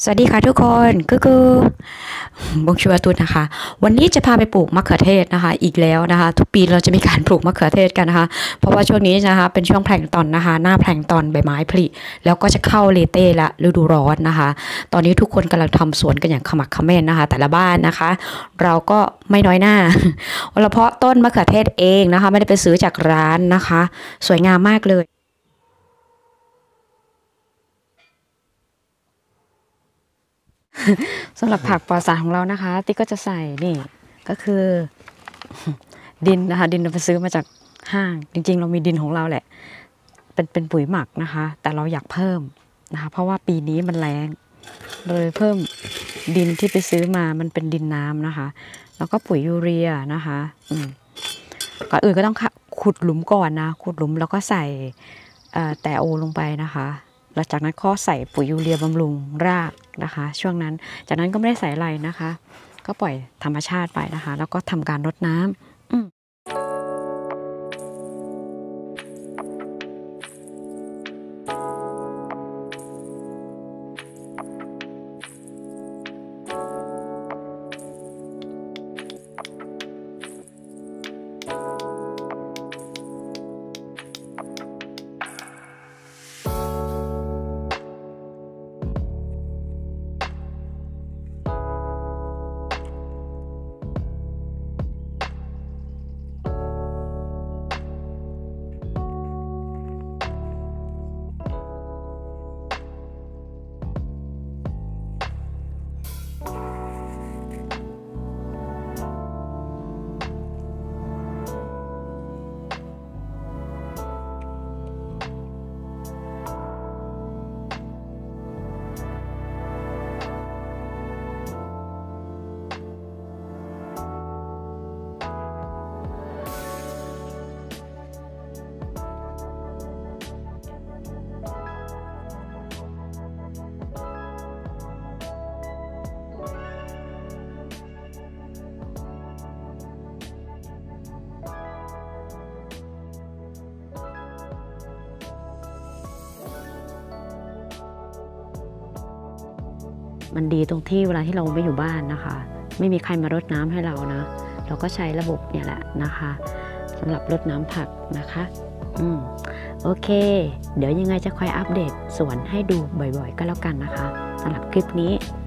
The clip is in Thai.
สวัสดีค่ะทุกคนคือบงชัวตุนนะคะวันนี้จะพาไปปลูกมะเขือเทศนะคะอีกแล้วนะคะทุกปีเราจะมีการปลูกมะเขือเทศกันนะคะเพราะว่าช่วงนี้นะคะเป็นช่วงแพลงก์ตอนนะคะหน้าแพลงก์ตอนใบไม้ผลิแล้วก็จะเข้าเลเต้ละฤดูร้อนนะคะตอนนี้ทุกคนกำลังทำสวนกันอย่างขมักเขม้นนะคะแต่ละบ้านนะคะเราก็ไม่น้อยหน้าเพราะต้นมะเขือเทศเองนะคะไม่ได้ไปซื้อจากร้านนะคะสวยงามมากเลยสำหรับผักปลอดสารของเรานะคะติ๊กก็จะใส่นี่ก็คือดินนะคะดินเราไปซื้อมาจากห้างจริงๆเรามีดินของเราแหละเป็นปุ๋ยหมักนะคะแต่เราอยากเพิ่มนะคะเพราะว่าปีนี้มันแล้งเลยเพิ่มดินที่ไปซื้อมามันเป็นดินน้ำนะคะแล้วก็ปุ๋ยยูเรียนะคะก่อนอื่นก็ต้องขุดหลุมก่อนนะขุดหลุมแล้วก็ใส่แต่โอลงไปนะคะหลังจากนั้นก็ใส่ปุ๋ยยูเรียบำรุงรากนะคะช่วงนั้นจากนั้นก็ไม่ได้ใส่อะไรนะคะก็ปล่อยธรรมชาติไปนะคะแล้วก็ทำการรดน้ำมันดีตรงที่เวลาที่เราไม่อยู่บ้านนะคะไม่มีใครมารดน้ำให้เรานะเราก็ใช้ระบบเนี่ยแหละนะคะสำหรับรดน้ำผักนะคะโอเคเดี๋ยวยังไงจะคอยอัปเดตสวนให้ดูบ่อยๆก็แล้วกันนะคะสำหรับคลิปนี้